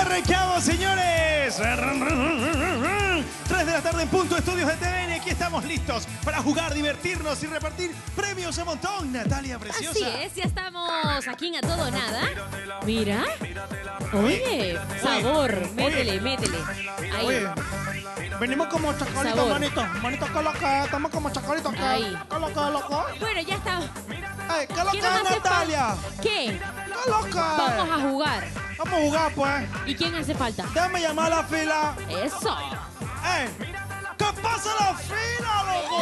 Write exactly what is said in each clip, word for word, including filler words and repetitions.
Arrancamos, señores. tres de la tarde en punto, estudios de T V N. Aquí estamos listos para jugar, divertirnos y repartir premios a montón. Natalia Preciosa. Así es, ya estamos aquí en A Todo Nada. Mira. Oye, sabor. Oye. Métele, métele. Ahí. Oye, venimos como chacolitos, Sabor. manito. Manito, coloca. Estamos como chacolitos. Ahí. Coloca, loco. Bueno, ya está. Ay, ¿Qué coloca, nos hace Natalia. falta? ¿Qué? Coloca. Vamos a jugar. Vamos a jugar, pues. ¿Y quién hace falta? Déjame llamar a la fila. Eso. ¡Ey! ¿Qué pasa la fila, loco?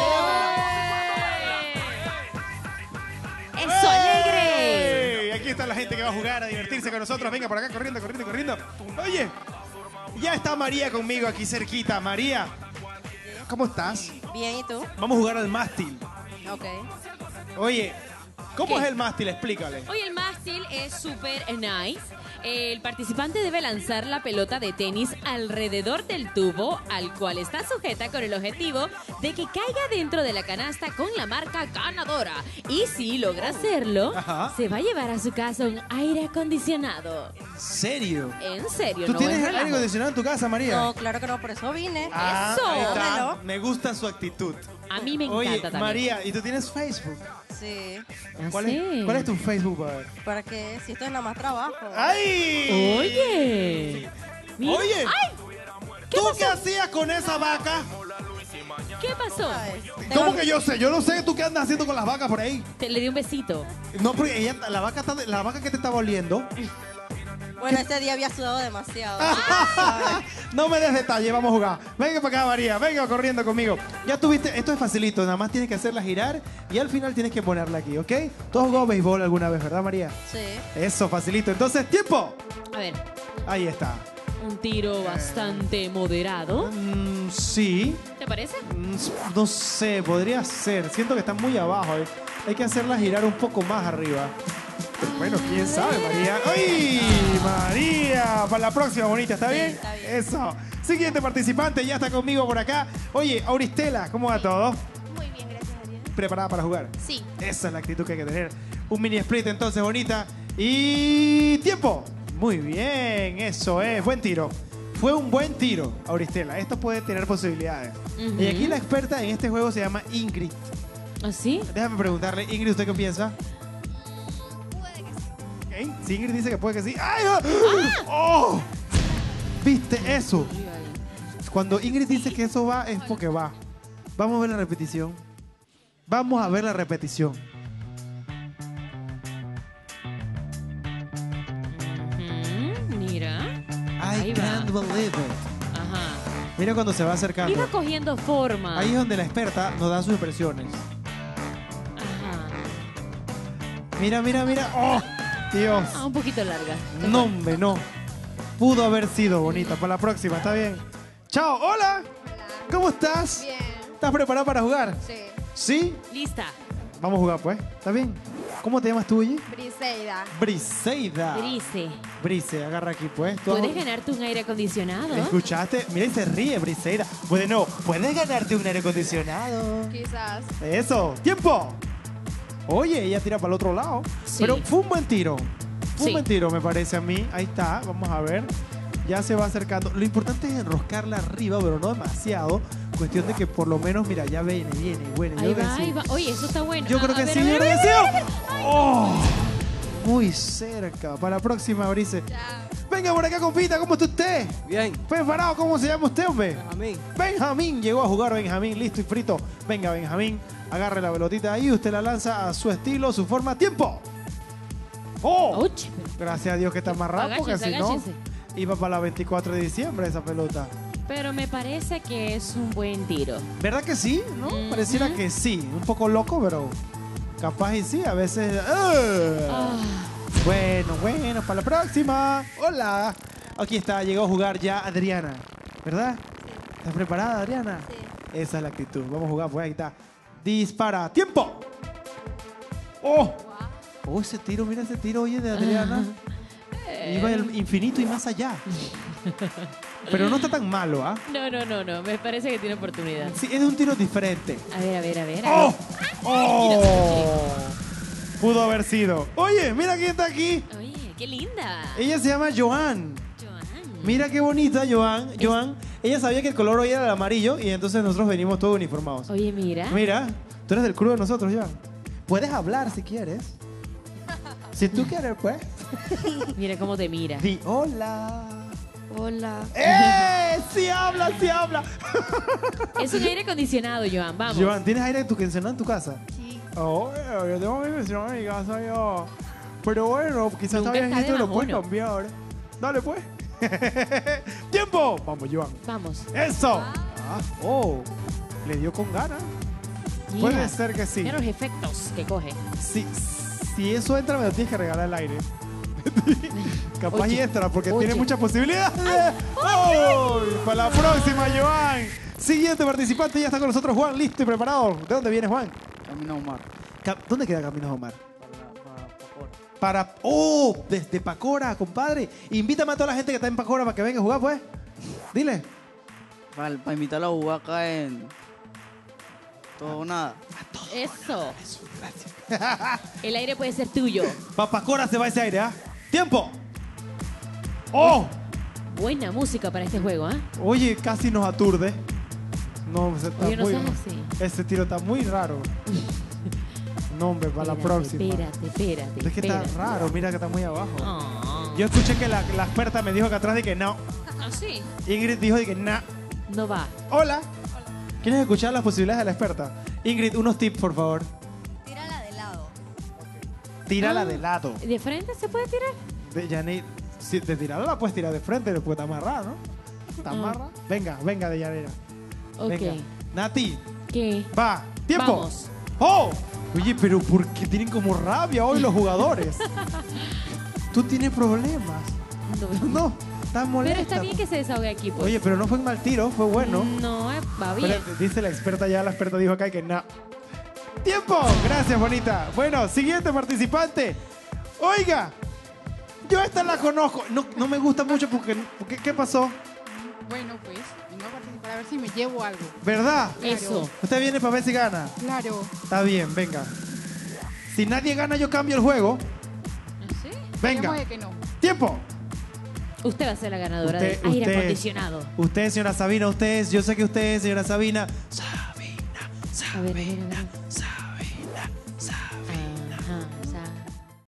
¡Eso, alegre! ¡Ey! Aquí está la gente que va a jugar, a divertirse con nosotros. Venga por acá, corriendo, corriendo, corriendo. Oye, ya está María conmigo aquí cerquita. María, ¿cómo estás? Bien, ¿y tú? Vamos a jugar al mástil. Ok. Oye, ¿cómo ¿Qué? es el mástil? Explícale. Hoy el mástil es super nice. El participante debe lanzar la pelota de tenis alrededor del tubo, al cual está sujeta con el objetivo de que caiga dentro de la canasta con la marca ganadora. Y si logra hacerlo, Ajá. se va a llevar a su casa un aire acondicionado. ¿Serio? En serio, ¿Tú no tienes es aire relajo. acondicionado en tu casa, María? No, claro que no, por eso vine. Ah, Eso. ahí está. Dámelo. Me gusta su actitud. A mí me encanta Oye, también. María, ¿y tú tienes Facebook? Sí. Ah, ¿Cuál, sí. es, ¿Cuál es tu Facebook, a ver? ¿Para qué? Si esto es nada más trabajo. ¡Ay! Oye. Mira. Oye, ¡Ay! ¿Qué ¿tú pasó? qué hacías con esa vaca? ¿Qué pasó? ¿Sabes? ¿Cómo Tengo- que yo sé? Yo no sé tú qué andas haciendo con las vacas por ahí. Te le di un besito. No, porque ella, la vaca está, la vaca que te estaba oliendo. Bueno, ese día había sudado demasiado. así que, ¿sabes? No me des detalle, vamos a jugar. Venga para acá, María, venga corriendo conmigo. Ya tuviste, esto es facilito, nada más tienes que hacerla girar y al final tienes que ponerla aquí, ¿ok? Tú has jugado béisbol alguna vez, ¿verdad, María? Sí. Eso, facilito. Entonces, tiempo. A ver, Ahí está. un tiro bastante moderado. Mm, sí. ¿Te parece? Mm, no sé, podría ser. Siento que está muy abajo. eh. Hay que hacerla girar un poco más arriba. Bueno, quién sabe, María. ¡Ay, María! Para la próxima, bonita, ¿está Sí, bien? está bien. Eso. Siguiente participante, ya está conmigo por acá. Oye, Auristela, ¿cómo va todo? Muy bien, gracias a Dios. ¿Preparada para jugar? Sí. Esa es la actitud que hay que tener. Un mini split entonces, bonita. Y tiempo. Muy bien, eso es. Buen tiro. Fue un buen tiro, Auristela. Esto puede tener posibilidades. Ujú. Y aquí la experta en este juego se llama Ingrid. ¿Así? Déjame preguntarle, Ingrid, ¿usted qué piensa? Puede que sí. Ok, si Ingrid dice que puede que sí. ¡Ay! ¡Ah! ¡Oh! ¿Viste eso? Cuando Ingrid dice que eso va, es porque va. Vamos a ver la repetición. Vamos a ver la repetición. Ujú, mira. I Ahí va. can't believe it. Ajá. Mira cuando se va acercando. Iba cogiendo forma. Ahí es donde la experta nos da sus impresiones. Ajá. Mira, mira, mira. ¡Oh! Dios. Ah, un poquito larga. No, hombre, no. Pudo haber sido bonita. Para la próxima, ¿está bien? Chao, hola. Hola. ¿Cómo estás? Bien. ¿Estás preparada para jugar? Sí. ¿Sí? Lista. Vamos a jugar, pues. ¿Está bien? ¿Cómo te llamas tú, oye? Briseida. Briseida. Brice. Brice, agarra aquí, pues. Tú ¿Puedes ajo- ganarte un aire acondicionado? ¿Escuchaste? Mira y se ríe, Briseida. Bueno, puedes ganarte un aire acondicionado. Quizás. Eso. ¡Tiempo! Oye, ella tira para el otro lado. Sí. Pero fue un buen tiro. Fue Sí. un buen tiro, me parece a mí. Ahí está, vamos a ver. Ya se va acercando. Lo importante es enroscarla arriba, pero no demasiado. Cuestión de que por lo menos, mira, ya viene, viene, bueno. Ahí yo creo va, que ahí sí. va. Oye, eso está bueno. Yo A- creo a que ver, sí, a yo ver, creo a que ver, sí. a ver. ¡Oh! Muy cerca. Para la próxima, Brice. Ya. Venga por acá, compita, ¿cómo está usted? Bien, Preparado, ¿cómo se llama usted, hombre? Benjamín. Benjamín, llegó a jugar Benjamín, listo y frito. Venga, Benjamín, agarre la pelotita ahí, usted la lanza a su estilo, su forma. ¡Tiempo! ¡Oh! Ouch. Gracias a Dios que está más rápido, porque Agáchese, si no, agáchese. iba para la veinticuatro de diciembre esa pelota. Pero me parece que es un buen tiro. ¿Verdad que sí? ¿No? Ujú. Pareciera que sí. Un poco loco, pero capaz y sí. A veces... ¡ah! Ah, Bueno, bueno, para la próxima. Hola. Aquí está, llegó a jugar ya Adriana. ¿Verdad? ¿Estás preparada, Adriana? Sí. Esa es la actitud. Vamos a jugar, pues ahí está. Dispara. ¡Tiempo! ¡Oh! Oh, ese tiro, mira ese tiro, oye, de Adriana. Iba al infinito y más allá. Pero no está tan malo, ¿ah? no, no, no, no. Me parece que tiene oportunidad. Sí, es de un tiro diferente. A ver, a ver, a ver. a ¡Oh! ver. ¡Oh! Pudo haber sido. Oye, mira quién está aquí. Oye, qué linda. Ella se llama Joan. Joan. Mira qué bonita, Joan. Joan, ella sabía que el color hoy era el amarillo y entonces nosotros venimos todos uniformados. Oye, mira. Mira, tú eres del club de nosotros, Joan. Puedes hablar si quieres. Si tú quieres, pues. Mira cómo te mira. Di hola. Hola. ¡Eh! ¡Sí habla, sí habla! Es un aire acondicionado, Joan. Vamos. Joan, ¿tienes aire acondicionado en tu casa? Sí. Oh, yo tengo aire acondicionado en mi casa yo. Pero bueno, quizás Nunca está está de viejito y lo más puedes uno. cambiar. Dale, pues. ¡Tiempo! Vamos, Joan. Vamos. ¡Eso! Ah, oh, le dio con ganas. Mira. Puede ser que sí. Mira los efectos que coge. Si, si eso entra, me lo tienes que regalar el aire. Capaz Oye, y entra, porque oye. tiene muchas posibilidades. ¡Oh! Para la próxima, Joan. Siguiente participante, ya está con nosotros, Juan, listo y preparado. ¿De dónde vienes, Juan? Camino Omar. Ca- ¿Dónde queda Caminos Omar? Para, para Pacora. Para... ¡Oh! Desde Pacora, compadre. Invítame a toda la gente que está en Pacora para que venga a jugar, pues. Dile. Para, para invitarlo a jugar acá en... Todo o nada. Eso. El aire puede ser tuyo. Para Pacora se va ese aire, ¿ah? ¡Tiempo! ¡Oh! Buena música para este juego, ¿ah? Oye, casi nos aturde. No, se está Oye, no muy... seas así. Ese tiro está muy raro. No, hombre, para la Espérate, próxima. Espérate, espérate. Es que está espérate. raro, mira que está muy abajo. Ah. Yo escuché que la, la experta me dijo que atrás de que no. Ah, sí. Ingrid dijo de que no. No va. Hola. ¿Quieres escuchar las posibilidades de la experta? Ingrid, unos tips, por favor. Tírala de lado. Tírala Ah. de lado. ¿De frente se puede tirar? De Yanira. Si de tirarla la puedes tirar de frente, porque está amarrada, ¿no? ¿Está Ah. amarrada? Venga, venga de Yanira. Ok. Venga. Nati, ¿Qué? va. Tiempo. Vamos. ¡Oh! Oye, pero ¿por qué tienen como rabia hoy los jugadores? Tú tienes problemas. No. No, estás molesta. Pero está bien que se desahogue aquí, pues. Oye, pero no fue un mal tiro, fue bueno. No, eh, va bien. Espérate, dice la experta ya, la experta dijo acá que no. ¡Tiempo! Gracias, bonita. Bueno, siguiente participante. Oiga, yo esta la conozco. No, no me gusta mucho porque, porque... ¿Qué pasó? Bueno, pues, vengo a participar a ver si me llevo algo. ¿Verdad? Eso. Usted viene para ver si gana. Claro. Está bien, venga. Si nadie gana, yo cambio el juego. ¿Sí? Venga. Esperemos de que no. ¡Tiempo! Usted va a ser la ganadora Usted- del aire usted- acondicionado. Usted, señora Sabina, usted es, yo sé que usted es, señora Sabina. Sabina, A ver, a ver, a ver. Sabina,